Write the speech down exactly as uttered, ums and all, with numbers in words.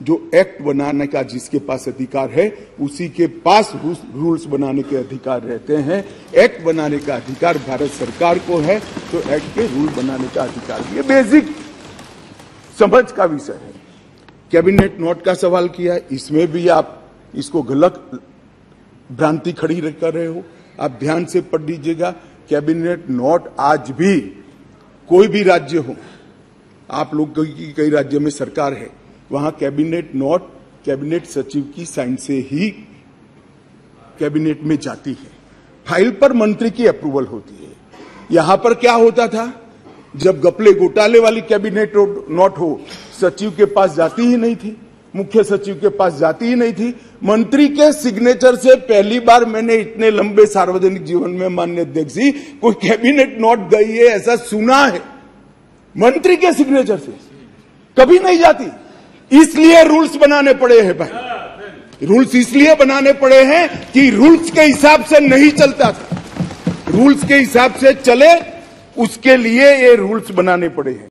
जो एक्ट बनाने का जिसके पास अधिकार है उसी के पास रूल्स बनाने के अधिकार रहते हैं। एक्ट बनाने का अधिकार भारत सरकार को है तो एक्ट के रूल बनाने का अधिकार भी। ये बेसिक समझ का विषय है। कैबिनेट नोट का सवाल किया, इसमें भी आप इसको गलत भ्रांति खड़ी कर रहे हो। आप ध्यान से पढ़ लीजिएगा। कैबिनेट नोट आज भी कोई भी राज्य हो, आप लोग की कई राज्यों में सरकार है, वहां कैबिनेट नोट कैबिनेट सचिव की साइन से ही कैबिनेट में जाती है। फाइल पर मंत्री की अप्रूवल होती है। यहां पर क्या होता था, जब घपले घोटाले वाली कैबिनेट नोट हो, सचिव के पास जाती ही नहीं थी, मुख्य सचिव के पास जाती ही नहीं थी। मंत्री के सिग्नेचर से पहली बार मैंने इतने लंबे सार्वजनिक जीवन में, माननीय अध्यक्ष जी, कोई कैबिनेट नोट गई है ऐसा सुना है। मंत्री के सिग्नेचर से कभी नहीं जाती। इसलिए रूल्स बनाने पड़े हैं भाई। रूल्स इसलिए बनाने पड़े हैं कि रूल्स के हिसाब से नहीं चलता था। रूल्स के हिसाब से चले, उसके लिए ये रूल्स बनाने पड़े हैं।